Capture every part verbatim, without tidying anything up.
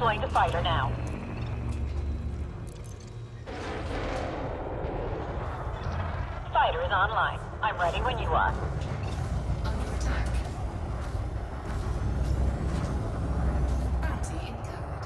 Deploying the fighter now. Fighter is online. I'm ready when you are. Under attack. Bounty incurred.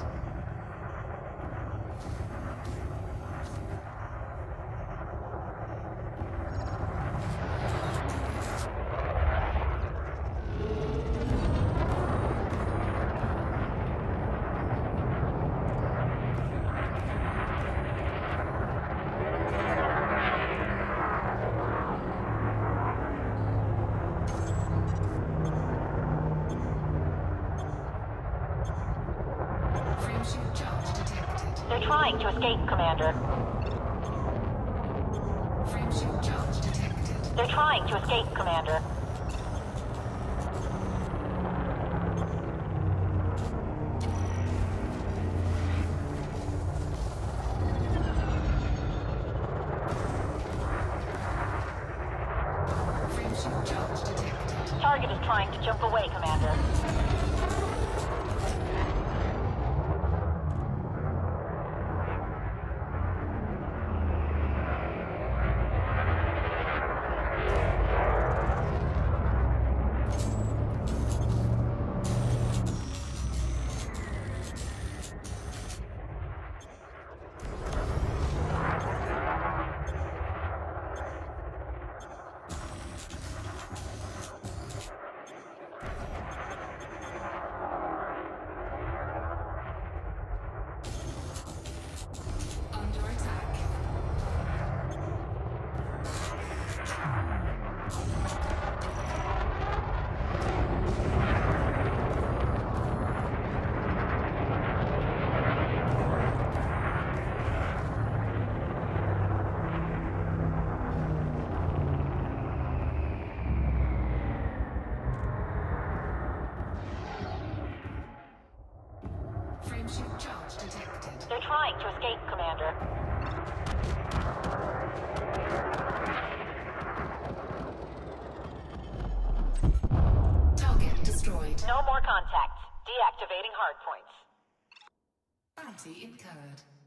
Frameshield charge detected. They're trying to escape, Commander. Frameshield charge detected. They're trying to escape, Commander. Frameshield charge detected. Target is trying to jump away, Commander. Under attack. Frameshield charge detected. They're trying to escape, Commander. Target destroyed. No more contact. Deactivating hardpoints. Bounty incurred.